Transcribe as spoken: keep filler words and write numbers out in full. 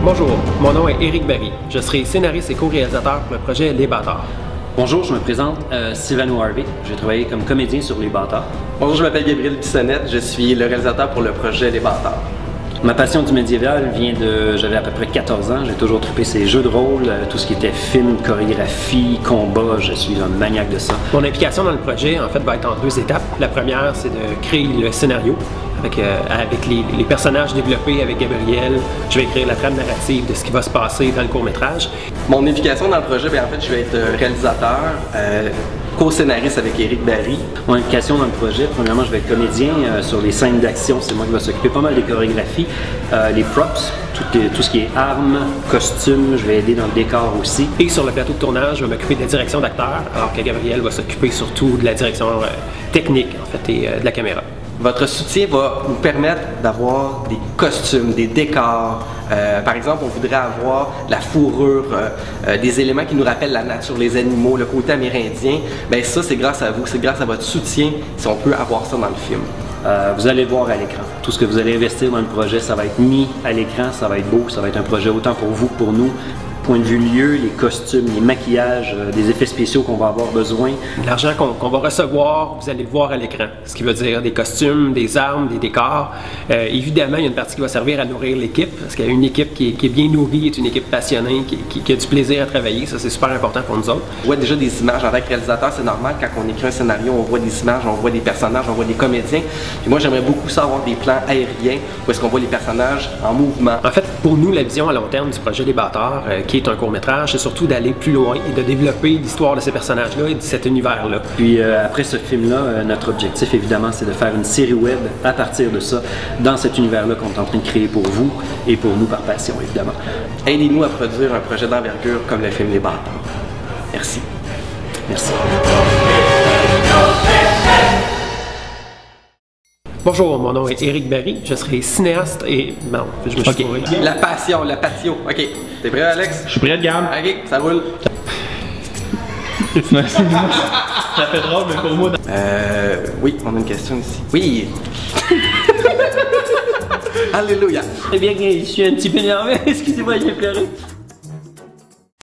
Bonjour, mon nom est Éric Barry. Je serai scénariste et co-réalisateur pour le projet Les Bâtards. Bonjour, je me présente, euh, Sylvano Harvey. J'ai travaillé comme comédien sur Les Bâtards. Bonjour, je m'appelle Gabriel Bissonnette. Je suis le réalisateur pour le projet Les Bâtards. Ma passion du médiéval vient de... J'avais à peu près quatorze ans. J'ai toujours trippé ces jeux de rôle, euh, tout ce qui était film, chorégraphie, combat. Je suis un maniaque de ça. Mon implication dans le projet, en fait, va être en deux étapes. La première, c'est de créer le scénario avec, euh, avec les, les personnages développés avec Gabriel. Je vais écrire la trame narrative de ce qui va se passer dans le court-métrage. Mon implication dans le projet, bien, en fait, je vais être réalisateur, euh, co-scénariste avec Éric Barry. Mon implication dans le projet, premièrement, je vais être comédien euh, sur les scènes d'action. C'est moi qui vais s'occuper pas mal des chorégraphies, euh, les props, tout, tout ce qui est armes, costumes. Je vais aider dans le décor aussi. Et sur le plateau de tournage, je vais m'occuper de la direction d'acteur, alors que Gabriel va s'occuper surtout de la direction euh, technique, en fait, et euh, de la caméra. Votre soutien va nous permettre d'avoir des costumes, des décors. Euh, par exemple, on voudrait avoir de la fourrure, euh, euh, des éléments qui nous rappellent la nature, les animaux, le côté amérindien. Bien ça, c'est grâce à vous, c'est grâce à votre soutien si on peut avoir ça dans le film. Euh, vous allez le voir à l'écran. Tout ce que vous allez investir dans le projet, ça va être mis à l'écran, ça va être beau, ça va être un projet autant pour vous que pour nous. Point de vue lieu, les costumes, les maquillages, euh, des effets spéciaux qu'on va avoir besoin. L'argent qu'on qu'on va recevoir, vous allez le voir à l'écran. Ce qui veut dire des costumes, des armes, des décors. Euh, évidemment, il y a une partie qui va servir à nourrir l'équipe, parce qu'il y a une équipe qui est, qui est bien nourrie, est une équipe passionnée, qui, qui, qui a du plaisir à travailler. Ça, c'est super important pour nous autres. On voit déjà des images en tant que réalisateur, c'est normal. Quand on écrit un scénario, on voit des images, on voit des personnages, on voit des comédiens. Puis moi, j'aimerais beaucoup ça avoir des plans aériens où est-ce qu'on voit les personnages en mouvement. En fait, pour nous, la vision à long terme du projet Les Bâtards, euh, qui est un court-métrage, c'est surtout d'aller plus loin et de développer l'histoire de ces personnages-là et de cet univers-là. Puis euh, après ce film-là, euh, notre objectif, évidemment, c'est de faire une série web à partir de ça, dans cet univers-là qu'on est en train de créer pour vous et pour nous par passion, évidemment. Aidez-nous à produire un projet d'envergure comme le film Les Bâtards. Merci. Merci. Bonjour, mon nom est Éric Barry, je serai cinéaste et... Non, je me suis okay. fourré. La passion, la patio. Ok, t'es prêt, Alex? Je suis prêt de gamme. Ok, ça roule. Ça fait drôle, mais pour moi... Euh... Oui, on a une question ici. Oui! Alléluia! Eh bien, je suis un petit peu énervé, excusez-moi, j'ai pleuré.